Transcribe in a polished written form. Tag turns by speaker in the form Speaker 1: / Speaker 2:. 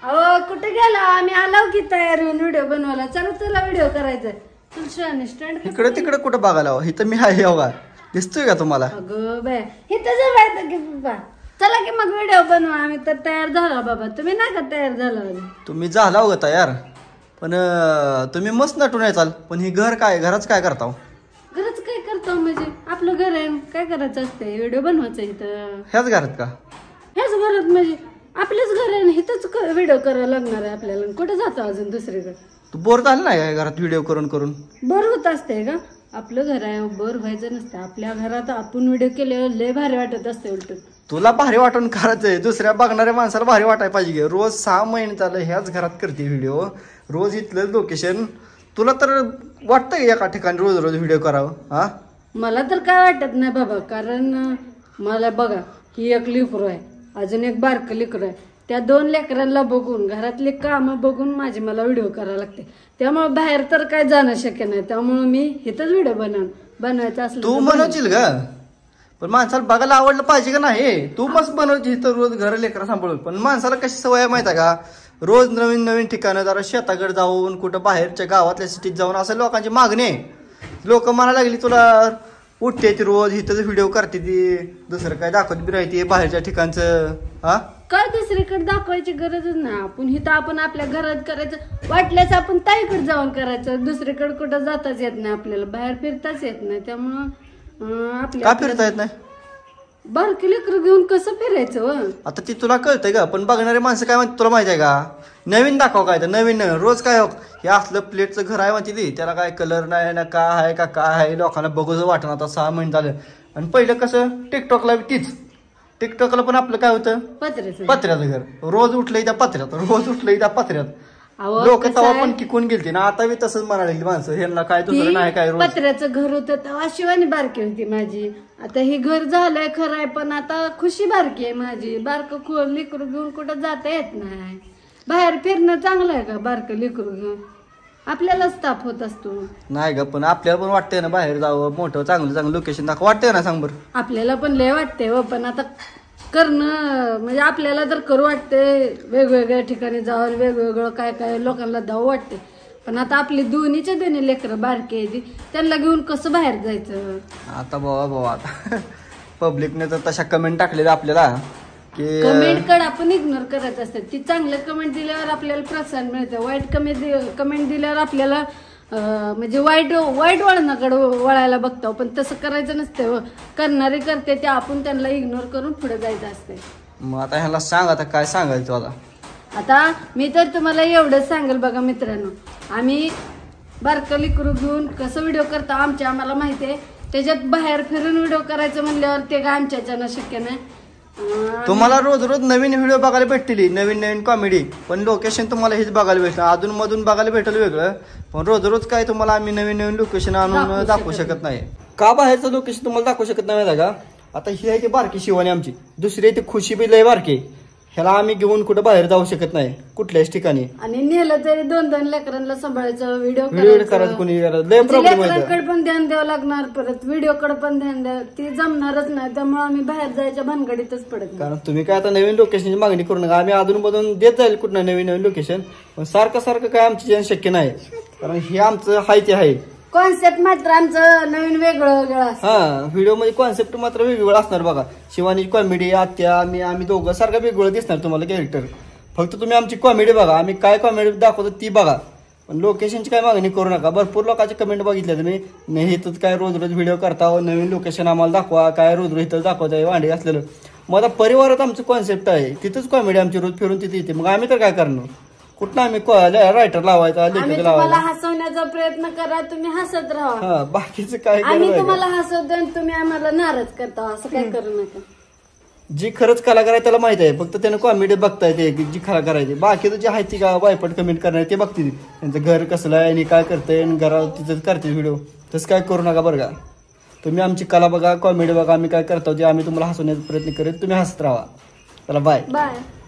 Speaker 1: अहो कुठे गेला? आम्ही आलो की तयार होऊन व्हिडिओ बनवायला. चला तुला व्हिडिओ करायचा. तुला स्टँड
Speaker 2: इकडे तिकडे कुठं बघायला इथं मी आहे बघा. दिसतोय का तुम्हाला?
Speaker 1: अगं बाय इथं जवळ की बाबा. चला की मग व्हिडिओ बनवा. आम्ही तर तयार झाला बाबा. तुम्ही नाही का तयार झाला?
Speaker 2: तुम्ही झाला हो तयार पण तुम्ही मस्त नटून याचाल. पण ही घर काय घराच काय करता?
Speaker 1: घरच काय करतो म्हणजे आपलं घर आहे. काय करायचं असते? व्हिडिओ बनवायचं इथं.
Speaker 2: ह्याच घरात का?
Speaker 1: ह्याच घरात म्हणजे आपलंच घर आहे. इथंच व्हिडिओ करायला लागणार आहे आपल्याला. कुठे जातो अजून दुसरीकडे?
Speaker 2: तू बोर झालं नाही घरात व्हिडिओ करून करून?
Speaker 1: बोर होत असते का? आपलं घर आहे बोर व्हायचं नसतं. आपल्या घरात आपण व्हिडिओ केले लय भारी वाटत असते. उलट
Speaker 2: तुला भारी वाटून करायचंय. दुसऱ्या बघणाऱ्या माणसाला भारी वाटायला पाहिजे. रोज 6 महिने झालं ह्याच घरात करते व्हिडिओ. रोज इथलं लोकेशन. तुला तर वाटतं एका ठिकाणी रोज रोज व्हिडिओ करावं? हा
Speaker 1: मला तर काय वाटत नाही बाबा. कारण मला बघा ही एक लेकरू आहे. अजून एक बारकं लेकरू आहे. त्या 2 लेकरांना बघून घरातले काम बघून मला व्हिडिओ करायला लागते. त्यामुळे बाहेर तर काय जाणं शक्य नाही. त्यामुळे मी इथंच व्हिडिओ बनवायचं असलं.
Speaker 2: तू बनवशील का? पण माणसाला बघायला आवडलं पाहिजे का नाही? तू मस्त बनवची तर रोज घर लेकरा सांभाळून. पण माणसाला कशी सवय माहिती आहे का? रोज नवीन नवीन ठिकाणं जरा शेताकडे जाऊन कुठं बाहेरच्या गावातल्या सिटीत जाऊन असं लोकांची मागणी आहे. लोक म्हणायला लागली तुला उठते ती रोज इथंच व्हिडिओ करते ती. दुसरं काय दाखवत बी राहते बाहेरच्या ठिकाणचं. हा
Speaker 1: काय दुसरीकडे दाखवायची गरजच नाही. आपण इथं आपण आपल्या घरात करायचं. वाटल्यास आपण ताईकडे जाऊन करायचं. दुसरीकडे कुठं जाताच येत नाही आपल्याला. बाहेर फिरताच येत नाही. त्यामुळं
Speaker 2: का फिरता येत नाही?
Speaker 1: बारकी लेकरं घेऊन कसं फिरायचं?
Speaker 2: आता ती तुला कळतंय का? पण बघणारे माणसं काय म्हणते तुला माहिती आहे का? नवीन दाखव काय तर नवीन नवीन रोज काय हे असलं प्लेटचं घर आहे म्हणते ती. त्याला काय कलर नाही ना काय आहे का काय आहे. लोकांना बघूच वाटणं. आता 6 महिने झालं. आणि पहिलं कसं टिकटॉकला तीच. टिकटॉकला पण आपलं काय होतं? पत्र्याचं घर. रोज उठलंय त्या पत्र्यात. रोज उठलंय त्या पत्र्यात. लोक तेव्हा पण टिकून गेलते ना. आता बी तसंच म्हणायला माणसं ह्यांना काय दुसरं नाही काय.
Speaker 1: पत्र्याचं घर होतं तेव्हा शिवानी बारकी होती माझी. आता हे घर झालंय खरं आहे. पण आता खुशी बारकी आहे माझी. बारकं लेकरू घेऊन कुठं जाता येत नाही. बाहेर फिरणं चांगलं आहे का? बारकं लेकरू घेऊन आपल्यालाच ताप होत असतो.
Speaker 2: नाही ग पण आपल्याला पण वाटतंय ना बाहेर जावं. मोठं चांगलं लोकेशन दाखव. वाटतंय ना? सांग बरं.
Speaker 1: आपल्याला पण लय वाटतंय हो. पण आता करणं म्हणजे आपल्याला तर करू वाटते. वेगवेगळ्या ठिकाणी जाऊन वेगवेगळं काय काय लोकांना जाऊ वाटते. पण आता आपली दोन्ही लेकरं बारके आहेत. त्यांना घेऊन कसं बाहेर जायचं? आता
Speaker 2: बाबा आता पब्लिकने तर तशा कमेंट टाकलेल्या आपल्याला की
Speaker 1: कमेंट कडे आपण इग्नोर करायचं असतं. ती चांगलं कमेंट दिल्यावर आपल्याला प्रोत्साहन मिळतं. वाईट कमेंट दिल्यावर आपल्याला म्हणजे वाईट वळणाकडे वळायला बघतो. पण तसं करायचं नसतं. करणारे करते ते आपण त्यांना इग्नोर करून पुढे जायचं असते.
Speaker 2: मग आता ह्याला सांग आता काय सांगायचं?
Speaker 1: आता मी तर तुम्हाला एवढंच सांगेल बघा मित्रांनो. आम्ही बारकं लेकरू घेऊन कसं व्हिडिओ करतो आम्हाला माहिती आहे. त्याच्यात बाहेर फिरून व्हिडिओ करायचं म्हणल्यावर ते काय आमच्याच्यानं शक्य नाही.
Speaker 2: तुम्हाला रोज रोज नवीन व्हिडिओ बघायला भेटतील. नवीन नवीन कॉमेडी. पण लोकेशन तुम्हाला हेच बघायला भेटलं. अधून मधून बघायला भेटलं वेगळं. पण रोज रोज काय तुम्हाला आम्ही नवीन नवीन लोकेशन आणून दाखवू शकत नाही. का बाहेरचं लोकेशन तुम्हाला दाखवू शकत नाही का? आता ही आहे ती बारकी शिवानी आमची. दुसरी आहे ती खुशी बी लय बारकी. ह्याला आम्ही घेऊन कुठं बाहेर जाऊ शकत नाही कुठल्याच ठिकाणी. आणि
Speaker 1: नेलं तरी 2-2 लेकरांना सांभाळायचं. व्हिडिओ
Speaker 2: करायचं कोणी लय प्रॉब्लेम आहे.
Speaker 1: पण ध्यान द्यावं लागणार. परत व्हिडिओकडे पण ध्यान द्या. ती जमणारच नाही. त्यामुळे आम्ही बाहेर जायच्या भानगडीतच पडत नाही.
Speaker 2: कारण तुम्ही काय आता नवीन लोकेशनची मागणी करू नका. आम्ही अधून मधून देत जाईल कुठं नवीन नवीन लोकेशन. पण सारखं काय आमची शक्य नाही. कारण हे आमचं हाय ते आहे.
Speaker 1: कॉन्सेप्ट मात्र आमचं नवीन वेगळं
Speaker 2: हा व्हिडिओ मध्ये कॉन्सेप्ट मात्र वेगवेगळं असणार बघा. शिवानी कॉमेडी आत्या आम्ही दोघं सारखं वेगवेगळं दिसणार तुम्हाला कॅरेक्टर. फक्त तुम्ही आमची कॉमेडी बघा. आम्ही काय कॉमेडी दाखवतो ती बघा. पण लोकेशनची काय मागणी करू नका. भरपूर लोकांचे कमेंट बघितले तुम्ही. नाही इथंच काय रोज रोज व्हिडिओ करता. नवीन लोकेशन आम्हाला दाखवा. काय रोज रोज इथं दाखवताय वांडे असलेलं. मग आता परिवारात आमचं कॉन्सेप्ट आहे. तिथंच कॉमेडी आमची रोज फिरून तिथे येते. मग आम्ही तर काय करणार? कुठं आम्ही रायटर लावायचा लेखक लावायचा.
Speaker 1: हसवण्याचा प्रयत्न करा. तुम्ही हसत राहा.
Speaker 2: हा बाकीचं काय
Speaker 1: आम्ही तुम्हाला हसवतो आणि तुम्ही आम्हाला नाराज करता. असं काय करू नका.
Speaker 2: जी खरंच कलाकार आहे त्याला माहित आहे. फक्त त्यानं कॉमेडी बघता येते जी कलाकार आहे. बाकीचं जे आहे ती का वायपट कमेंट करणार ते बघतील. त्यांचं घर कसलं आहे आणि काय करतंय आणि घरात तिथं करते व्हिडिओ. तसं काय करू नका बरं का. तुम्ही आमची कला बघा कॉमेडी बघा. आम्ही काय करतो ते आम्ही तुम्हाला हसवण्याचा प्रयत्न करेल. तुम्ही हसत राहा. चला बाय.